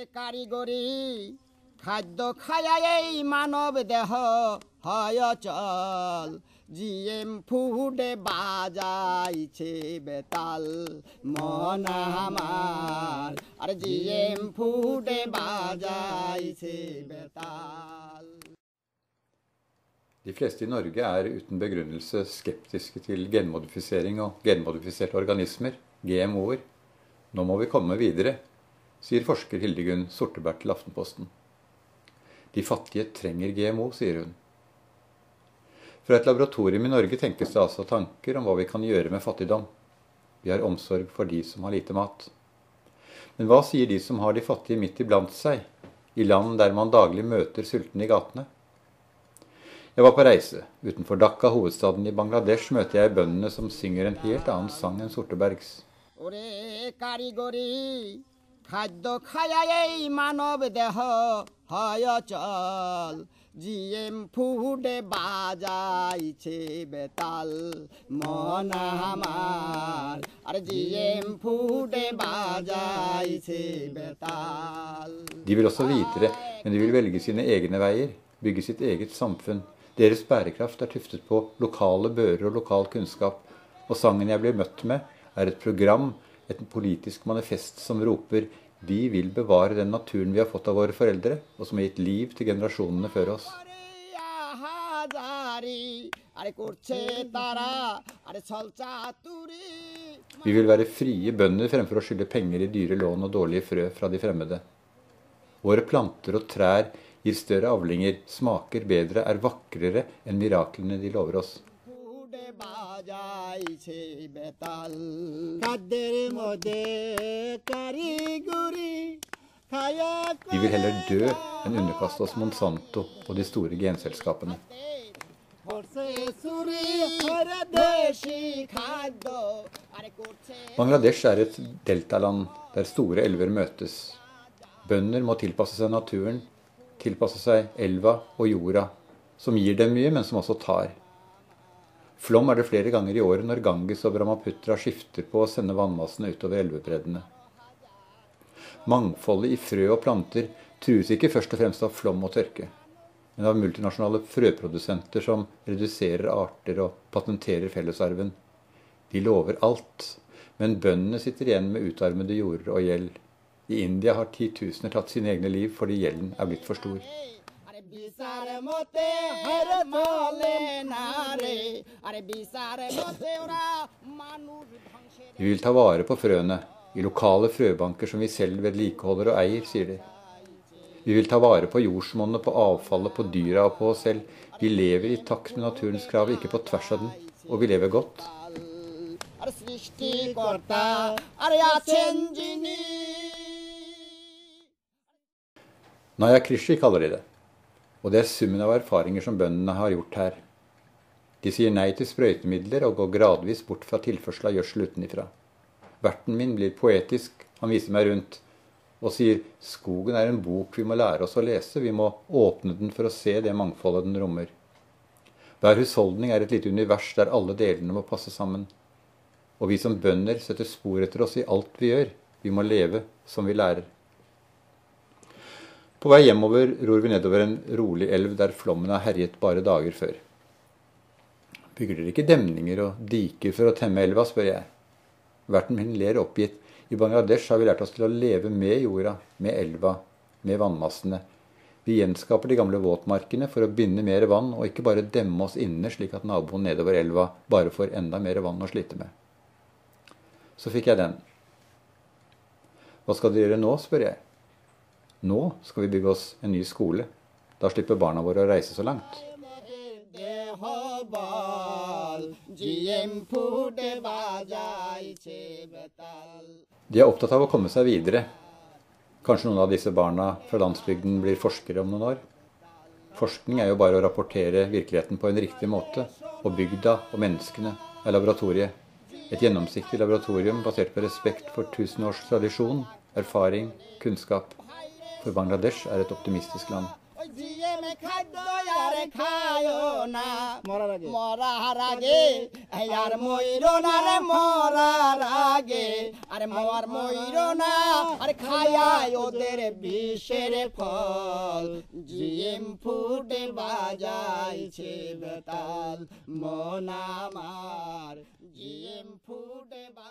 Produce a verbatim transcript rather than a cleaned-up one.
কারিগরি খাদ্য খায় এই মানব দেহ হয় চল জিএম ফুডে বাজাইছে বেতাল মন আমার আর জিএম ফুডে বাজাইছে Betal. De fleste i Norge er uten begrunnelse skeptiske til genmodifisering og genmodifiserte organismer, G M O-er. Nå må vi komme videre, sier forsker Hildegunn Sortebert til Aftenposten. De fattige trenger G M O, sier hun. Fra et laboratorium i Norge tenkes det altså tanker om hva vi kan gjøre med fattigdom. Vi har omsorg for de som har lite mat. Men hva sier de som har de fattige midt iblant seg, i land der man daglig møter sultne i gatene? Jeg var på reise. Utenfor Dhaka, hovedstaden i Bangladesh, møter jeg bøndene som synger en helt annen sang enn Sortebergs. খাদ্য খায় এই মানব দেহ হয় চল জিএম ফুডে বাজাইছে বেতাল মন আমার আর জিএম ফুডে বাজাইছে Betal. De vil også videre, men de vil velge sine egne veier, bygge sitt eget samfunn. Deres bærekraft er tuftet på lokale bører og lokal kunnskap, og sangen jeg blir møtt med er et program, et politisk manifest som roper vi vil bevare den naturen vi har fått av våre foreldre, og som har gitt liv til generasjonene før oss. Vi vil være frie bønder fremfor å skylde penger i dyre lån og dårlige frø fra de fremmede. Våre planter og trær gir større avlinger, smaker bedre, er vakrere enn miraklene de lover oss. Vi vil heller dø enn underkaste oss Monsanto og de store genselskapene. Bangladesh er et deltaland der store elver møtes. Bønder må tilpasse seg naturen, tilpasse seg elva og jorda, som gir dem mye, men som også tar. Flom er det flere ganger i året når Ganges og Brahmaputra skifter på å sende vannmassene utover elvebreddene. Mangfoldet i frø og planter trues ikke først og fremst av flom og tørke, men av multinasjonale frøprodusenter som reduserer arter og patenterer fellesarven. De lover alt, men bøndene sitter igjen med utarmede jorder og gjeld. I India har titusener tatt sine egne liv fordi gjelden er blitt for stor. Vi vil ta vare på frøene, i lokale frøbanker som vi selv vedlikeholder og eier, sier de. Vi vil ta vare på jordsmonnet, på avfallet, på dyra og på oss selv. Vi lever i takt med naturens krav, ikke på tvers av den, og vi lever godt. Naya Krishi kaller de det, og det er summen av erfaringer som bøndene har gjort her. De sier nei til sprøytemidler og går gradvis bort fra tilførsel av gjødsel utenifra. Verten min blir poetisk, han viser meg rundt, og sier skogen er en bok vi må lære oss å lese, vi må åpne den for å se det mangfoldet den rommer. Hver husholdning er et lite univers der alle delene må passe sammen. Og vi som bønder setter spor etter oss i alt vi gjør, vi må leve som vi lærer. På vei hjemover ror vi nedover en rolig elv der flommen har herjet bare dager før. Bygger dere ikke demninger og diker for å temme elva, spør jeg. Verten min ler oppgitt. I Bangladesh har vi lært oss til å leve med jorda, med elva, med vannmassene. Vi gjenskaper de gamle våtmarkene for å binde mer vann, og ikke bare demme oss inne slik at naboen nedover elva bare får enda mer vann å slite med. Så fikk jeg den. Hva skal dere gjøre nå, spør jeg. Nå skal vi bygge oss en ny skole. Da slipper barna våre å reise så langt. De er opptatt av å komme seg videre. Kanskje noen av disse barna fra landsbygden blir forskere om noen år. Forskning er jo bare å rapportere virkeligheten på en riktig måte, og bygda og menneskene er laboratoriet. Et gjennomsiktig laboratorium basert på respekt for tusen års tradisjon, erfaring, kunnskap. For Bangladesh er et optimistisk land. আরে খাদ্য আর খায় না মরার আগে মরার আগে আর ময়ূর না রে মরার আগে আরে মর ময়ূর না আরে খায়ায় ওদের বিষের ফল জিএম ফুটে বাজাইছে বেতাল মন আমার জিএম ফুটে